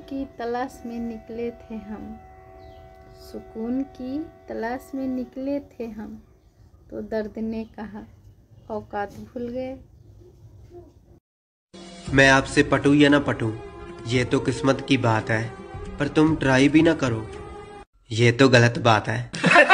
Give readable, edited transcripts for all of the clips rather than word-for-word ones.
की तलाश में निकले थे हम, सुकून की तलाश में निकले थे हम, तो दर्द ने कहा औकात भूल गए। मैं आपसे पटूं या ना पटूं, ये तो किस्मत की बात है, पर तुम ट्राई भी ना करो, ये तो गलत बात है।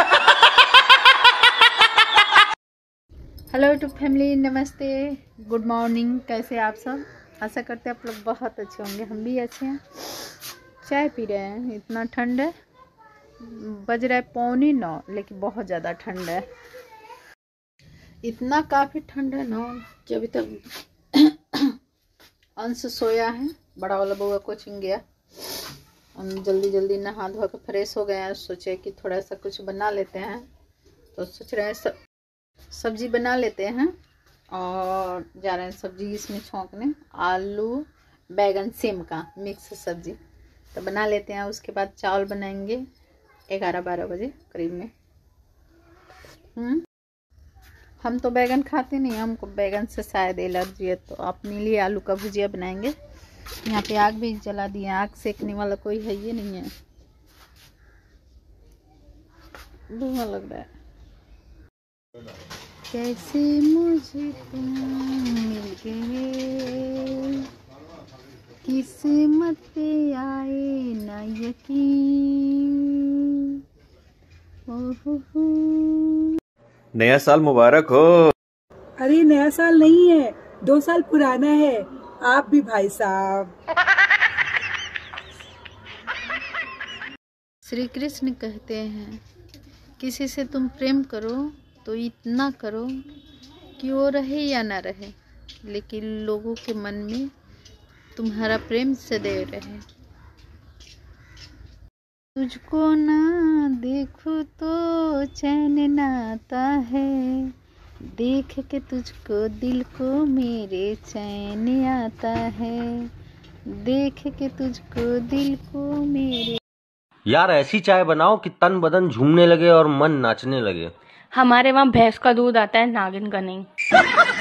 Hello to family, namaste, good morning. कैसे आप सब? आशा करते हैं आप लोग बहुत अच्छे होंगे। हम भी अच्छे हैं। चाय पी रहे हैं। इतना ठंड है, बज रहा है 8:45, लेकिन बहुत ज़्यादा ठंड है। इतना काफ़ी ठंड है ना कि अभी तक अंश सोया है, बड़ा वाला बउआ कोचिंग गया। हम जल्दी जल्दी नहा धो कर फ्रेश हो गए हैं। सोचे कि थोड़ा सा कुछ बना लेते हैं, तो सोच रहे हैं सब्जी बना लेते हैं और जा रहे हैं सब्जी इसमें छौंकने। आलू बैगन सेम का मिक्स सब्जी तो बना लेते हैं। उसके बाद चावल बनाएंगे 11-12 बजे करीब में। हम तो बैगन खाते नहीं, हमको बैगन से शायद एलर्जी है, तो अपने लिए आलू का भुजिया बनाएंगे। यहाँ पे आग भी जला दिए, आग सेकने वाला कोई है ही नहीं है, धुआं लग रहा है। कैसे मुझे तुम मिल गए, किस्मत पे आए ना यकीन। नया साल मुबारक हो। अरे नया साल नहीं है, 2 साल पुराना है। आप भी भाई साहब। श्री कृष्ण कहते हैं, किसी से तुम प्रेम करो तो इतना करो कि वो रहे या ना रहे, लेकिन लोगों के मन में तुम्हारा प्रेम सदैव रहे। तुझको ना देखो तो चैन ना आता है, देख के तुझको दिल को मेरे चैन आता है, देख के तुझको दिल को मेरे। यार ऐसी चाय बनाओ कि तन बदन झूमने लगे और मन नाचने लगे। हमारे वहाँ भैंस का दूध आता है, नागिन का नहीं।